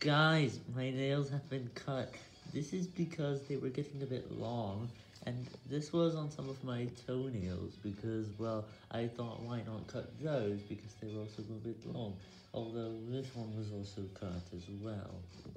Guys, my nails have been cut. This is because they were getting a bit long, and this was on some of my toenails because, well, I thought why not cut those because they were also a bit long, although this one was also cut as well.